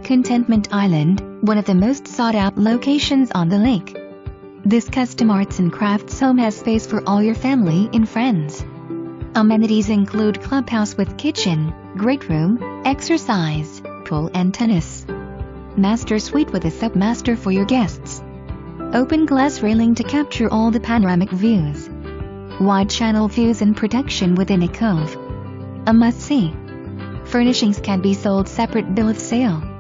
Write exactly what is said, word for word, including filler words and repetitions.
Contentment Island, one of the most sought-out locations on the lake. This custom arts and crafts home has space for all your family and friends. Amenities include clubhouse with kitchen, great room, exercise, pool and tennis. Master suite with a submaster for your guests. Open glass railing to capture all the panoramic views. Wide channel views and protection within a cove. A must-see. Furnishings can be sold separate bill of sale.